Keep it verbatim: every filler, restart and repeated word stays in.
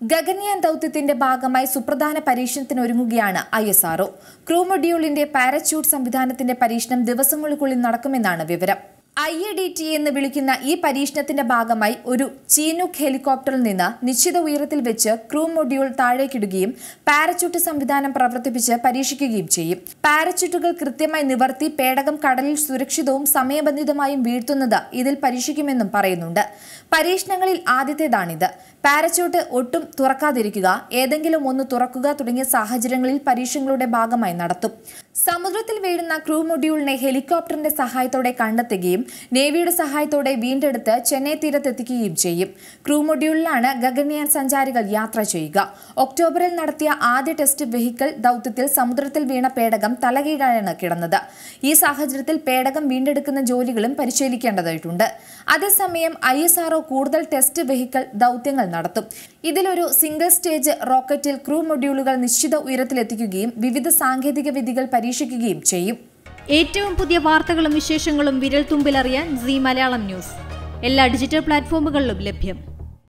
ഗഗൻയാൻ ദൗത്യത്തിന്റെ ഭാഗമായി സുപ്രധാന പരീക്ഷണത്തിനൊരുങ്ങുകയാണ് I S R O. Crew മൊഡ്യൂളിന്റെ പാരച്യൂട്ട് സംവിധാനത്തിന്റെ പരീക്ഷണം ദിവസങ്ങൾക്കുള്ളിൽ നടക്കുമെന്നാണ് വിവരം. ഐ എ ഡി ടി എന്ന് വിളിക്കുന്ന ഈ പരീക്ഷണത്തിന്റെ ഭാഗമായി ഒരു ചീനുക് ഹെലികോപ്റ്ററിൽ നിന്ന് നിശ്ചിത ഉയരത്തിൽ വെച്ച് ക്രൂ മൊഡ്യൂൾ താഴേക്കിടുകയും പാരച്യൂട്ട് സംവിധാനം പ്രവർത്തിപ്പിച്ച് പരീക്ഷിക്കുകയും ചെയ്യും. പാരച്യൂട്ടുകൾ കൃത്യമായി നിവർത്തി പേടകം കടലിൽ സുരക്ഷിതവും സമയബന്ധിതമായും വീഴ്ത്തുന്നത് ഇതിൽ പരീക്ഷിക്കുമെന്നും പറയുന്നുണ്ട്. പരീക്ഷണങ്ങളിൽ ആദ്യത്തേതാണിത്. പാരച്യൂട്ട് ഒട്ടും തുറക്കാതിരിക്കുക, ഏതെങ്കിലും ഒന്ന് തുറക്കുക തുടങ്ങിയ സാഹചര്യങ്ങളിൽ പരീക്ഷണങ്ങളുടെ ഭാഗമായി നടത്തും. സമുദ്രത്തിൽ വീഴുന്ന ക്രൂ മൊഡ്യൂളിനെ ഹെലികോപ്റ്ററിന്റെ സഹായത്തോടെ കണ്ടെത്തുകയും നേവിയുടെ സഹായത്തോടെ വീണ്ടെടുത്ത് ചെന്നൈ തീരത്തെത്തിക്കുകയും ചെയ്യും. ക്രൂ മൊഡ്യൂളിലാണ് ഗഗൻയാൻ സഞ്ചാരികൾ യാത്ര ചെയ്യുക. ഒക്ടോബറിൽ നടത്തിയ ആദ്യ ടെസ്റ്റ് വെഹിക്കിൾ ദൗത്യത്തിൽ സമുദ്രത്തിൽ വീണ പേടകം തലകീഴായാണ് കിടന്നത്. ഈ സാഹചര്യത്തിൽ പേടകം വീണ്ടെടുക്കുന്ന ജോലികളും പരിശീലിക്കേണ്ടതായിട്ടുണ്ട്. അതേസമയം ഐ എസ് ആർ ഒ കൂടുതൽ ടെസ്റ്റ് വെഹിക്കിൾ ദൗത്യങ്ങൾ നടത്തും. ഇതിലൊരു സിംഗിൾ സ്റ്റേജ് റോക്കറ്റിൽ ക്രൂ മൊഡ്യൂളുകൾ നിശ്ചിത ഉയരത്തിലെത്തിക്കുകയും വിവിധ സാങ്കേതിക വിദ്യകൾ പരീക്ഷിക്കുകയും ചെയ്യും. ഏറ്റവും പുതിയ വാർത്തകളും വിശേഷങ്ങളും വിരൽ തുമ്പിലറിയാൻ സീ മലയാളം ന്യൂസ് എല്ലാ ഡിജിറ്റൽ പ്ലാറ്റ്ഫോമുകളിലും ലഭ്യം.